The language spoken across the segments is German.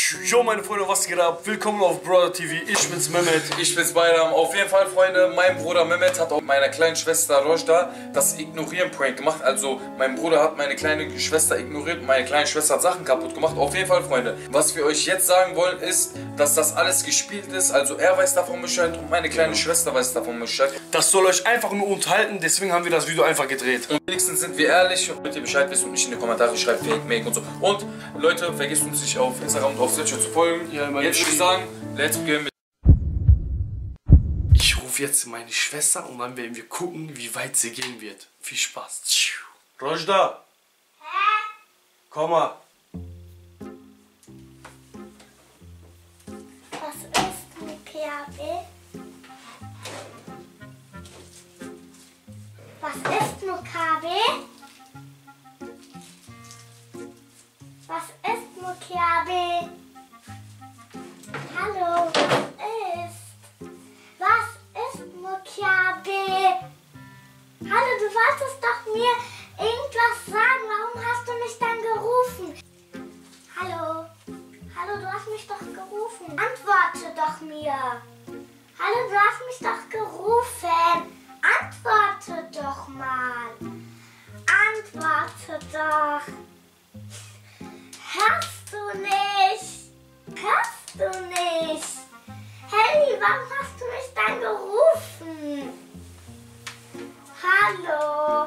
Jo meine Freunde, was geht ab? Willkommen auf Brother TV, ich bin's Mehmet. Ich bin's Bayram. Auf jeden Fall, Freunde, mein Bruder Mehmet hat auch meiner kleinen Schwester Rojda das Ignorieren-Prank gemacht. Also, mein Bruder hat meine kleine Schwester ignoriert und meine kleine Schwester hat Sachen kaputt gemacht. Auf jeden Fall, Freunde, was wir euch jetzt sagen wollen, ist, dass das alles gespielt ist. Also, er weiß davon Bescheid und meine kleine Schwester weiß davon Bescheid. Das soll euch einfach nur unterhalten, deswegen haben wir das Video einfach gedreht. Und wenigstens sind wir ehrlich und bitte Bescheid wissen und nicht in die Kommentare schreibt Fake, Make und so. Und, Leute, vergesst uns nicht auf Instagram und auf Snapchat zu folgen. Ja, jetzt würde ich sagen, let's begin mit. Ich rufe jetzt meine Schwester und dann werden wir gucken, wie weit sie gehen wird. Viel Spaß. Rojda! Hä? Komm mal. Was ist Mukabe? Was ist Mukabe? Was ist Mukabe? Hallo, was ist Mukabe? Hallo, du wolltest doch mir irgendwas sagen. Warum hast du mich dann gerufen? Hallo, hallo, du hast mich doch gerufen. Antworte doch mir. Hallo, du hast mich doch gerufen. Antworte doch mal. Antworte doch. Hörst du nicht? Hörst du nicht? Hey, warum hast du mich dann gerufen? Hallo?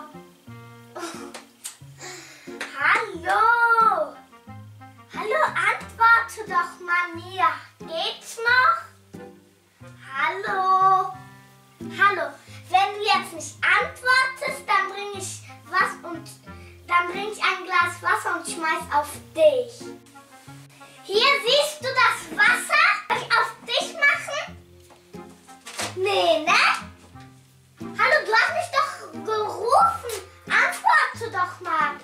Hallo? Hallo, antworte doch mal mir. Geht's noch? Hallo? Hallo? Wenn du jetzt nicht antwortest, dann bringe ich was und dann bringe ich ein Glas Wasser und schmeiß auf dich. Hier siehst du das Wasser? Soll ich auf dich machen? Nee, ne? Hallo, du hast mich doch gerufen. Antworte doch mal.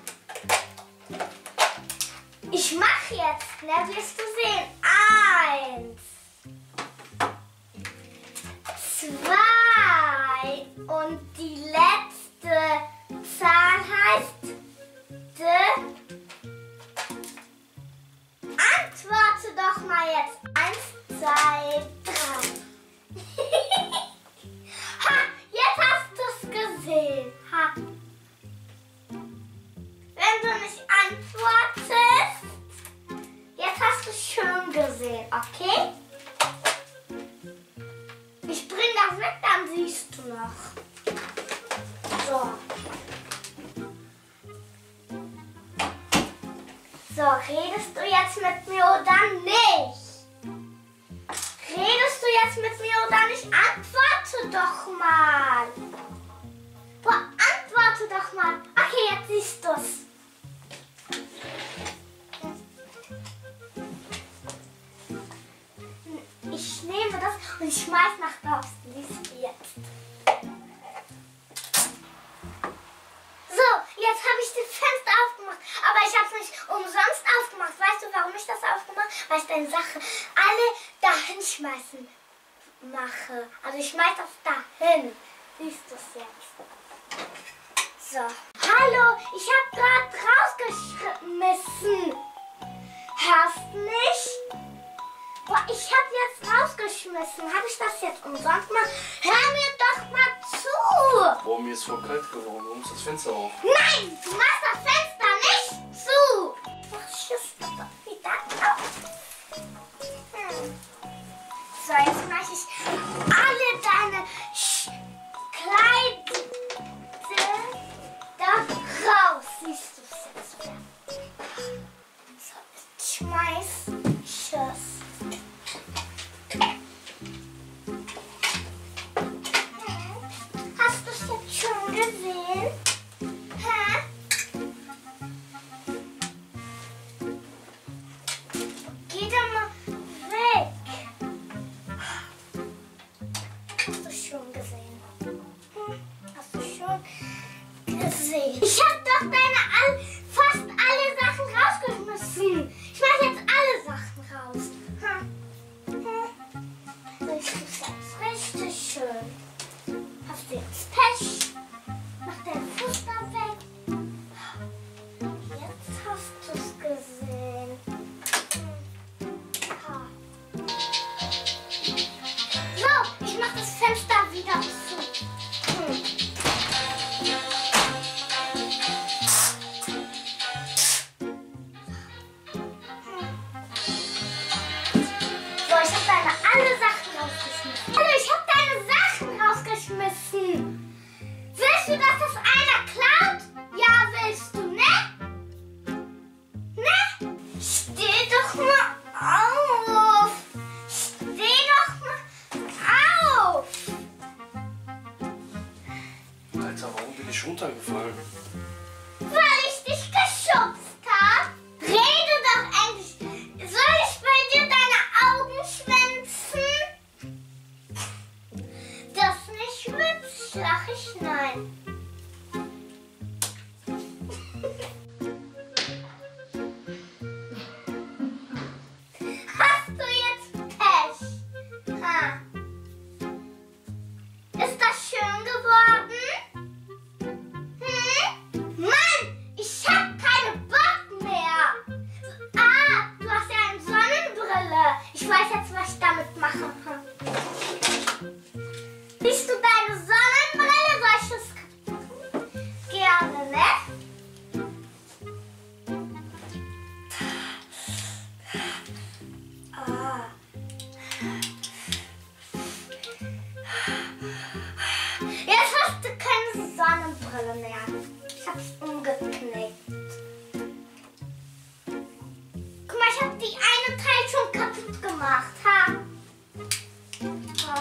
Ich mach jetzt, ne? Wirst du sehen. 1, 2 und die letzte Zahl heißt D. Antworte doch mal jetzt. 1, 2, 3. Ha, jetzt hast du es gesehen. Ha. Wenn du nicht antwortest, jetzt hast du es schon gesehen, okay? Ich bring das weg, dann siehst du noch. So. So, redest du jetzt mit mir oder nicht? Redest du jetzt mit mir oder nicht? Antworte doch mal. Boah, antworte doch mal. Okay, jetzt siehst du's. Ich nehme das und ich schmeiß nach draußen. Siehst du jetzt. So, jetzt habe ich das Fenster aufgemacht, aber ich habe es nicht umsonst aufgemacht. Weißt du, warum ich das aufgemacht habe? Weil ich deine Sache alle dahin schmeißen mache. Also ich schmeiß das dahin. Siehst du es jetzt? So. Hallo, ich habe gerade rausgeschmissen. Hörst du nicht? Boah, ich habe jetzt rausgeschmissen. Habe ich das jetzt umsonst gemacht? Hör mir doch mal zu. Boah, mir ist voll kalt geworden. Warum ist das Fenster auf? Nein, du machst das Fenster nicht zu. Ach, schiss doch wieder auf. So, jetzt mache ich alle deine Kleider da raus. Siehst du es jetzt wieder? So, jetzt schmeiß ich es. Hast du es jetzt schon gesehen? Hä? Geh doch mal weg. Hast du schon gesehen? Hast du schon gesehen? Ich hab doch fast alle Sachen rausgeschmissen. Ich mach jetzt alle Sachen raus. Siehst du es jetzt richtig schön? Hast du jetzt Pech? Mach deinen Fuß da weg. Jetzt hast du es gesehen. runtergefallen? Weil ich dich geschubst habe? Rede doch endlich. Soll ich bei dir deine Augen schwänzen? Das nicht mit, lach ich nein. Hast du jetzt Pech? Ha. Ist das schön geworden? Mann, ich hab keine Bock mehr. Ah, du hast ja eine Sonnenbrille. Ich weiß jetzt, was ich damit machen kann. Siehst du deine Sonnenbrille? Soll ich das machen? Gerne, ne? Ah. Jetzt hast du keine Sonnenbrille mehr. Ich hab's umgeknickt. Guck mal, ich hab die eine Teil schon kaputt gemacht. Ha? Oh.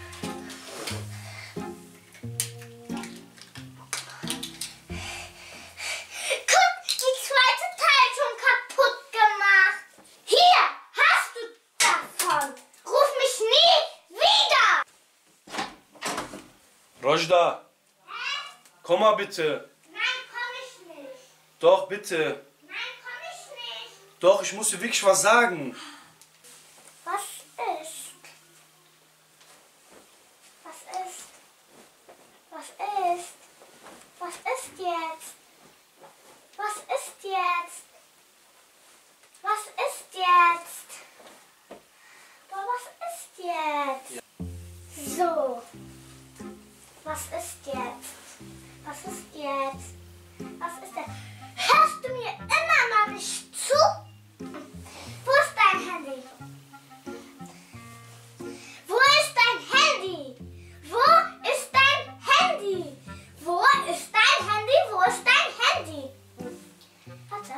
Guck, die zweite Teil schon kaputt gemacht. Hier, hast du davon. Ruf mich nie wieder. Rojda, komm mal bitte. Nein, komm ich nicht. Doch, bitte. Nein, komm ich nicht. Doch, ich muss dir wirklich was sagen. Was ist? Was ist? Was ist? Was ist jetzt? Was ist jetzt? Was ist jetzt? Boah, was ist jetzt? So. Was ist jetzt? Was ist jetzt? Was ist denn? Hörst du mir immer noch nicht zu? Wo ist dein Handy? Wo ist dein Handy? Wo ist dein Handy? Wo ist dein Handy? Wo ist dein Handy? Warte.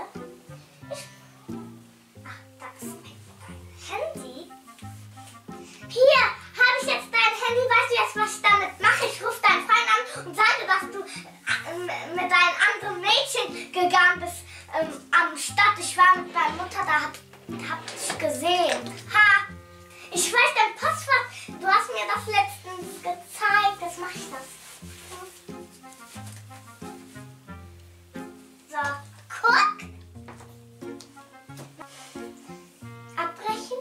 Ach, da ist dein Handy. Hier habe ich jetzt dein Handy. Weißt du jetzt, was ich damit mache? Ich rufe deinen Freund an und sage, dass du mit einem anderen Mädchen gegangen bist am Stadt. Ich war mit deiner Mutter da, hab dich gesehen. Ha! Ich weiß dein Passwort. Du hast mir das letztens gezeigt. Jetzt mache ich das. So, guck. Abbrechen.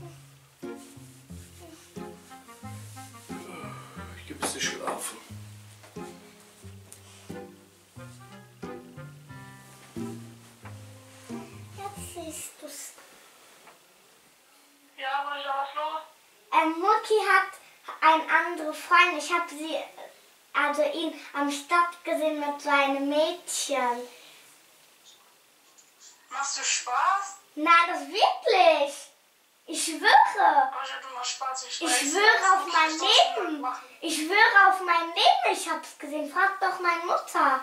Ich geh ein bisschen schlafen. Jetzt siehst du's. Ja, was ist was los? Mutti hat einen anderen Freund. Ich habe ihn am Stadt gesehen mit seinem Mädchen. Machst du Spaß? Nein, das wirklich. Ich schwöre. Roger, du machst Spaß. Ich Ich weiß, schwöre das auf muss mein ich trotzdem Leben. machen. Ich schwöre auf mein Leben. Ich hab's gesehen. Frag doch meine Mutter.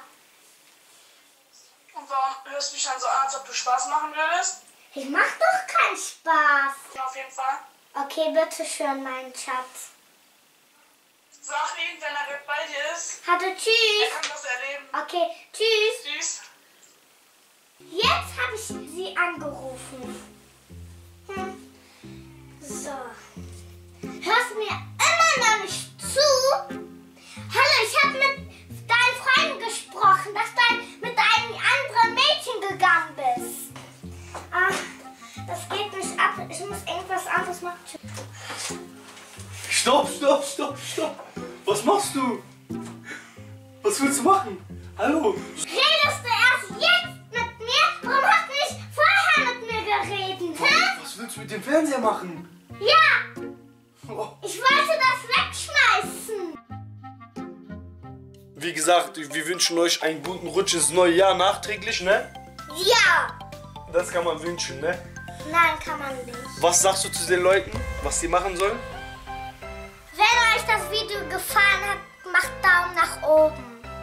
Und warum hörst du dich dann so an, als ob du Spaß machen würdest? Ich mach doch keinen Spaß. Ja, auf jeden Fall. Okay, bitte schön, mein Schatz. Sag ihm, wenn er bei dir ist, Hatte er tschüss. kann das erleben. Okay, tschüss. Tschüss. Jetzt habe ich sie angerufen. So. Hörst du mir immer noch nicht zu? Hallo, ich habe mit deinen Freunden gesprochen, dass du mit einem anderen Mädchen gegangen bist. Ach, das geht nicht ab. Ich muss irgendwas anderes machen. Stopp, stopp, stopp, stopp. Was machst du? Was willst du machen? Hallo? Redest du erst jetzt mit mir? Warum hast du nicht vorher mit mir geredet? Hä? Was willst du mit dem Fernseher machen? Ja, Oh. ich wollte das wegschmeißen. Wie gesagt, wir wünschen euch einen guten Rutsch ins neue Jahr nachträglich, ne? Ja. Das kann man wünschen, ne? Nein, kann man nicht. Was sagst du zu den Leuten, was sie machen sollen? Wenn euch das Video gefallen hat, macht Daumen nach oben.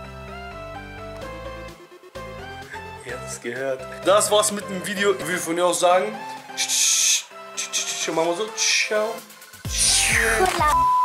Ihr habt es gehört. Das war's mit dem Video. Ich will von dir aus sagen. Machen wir so. Ciao. Cool.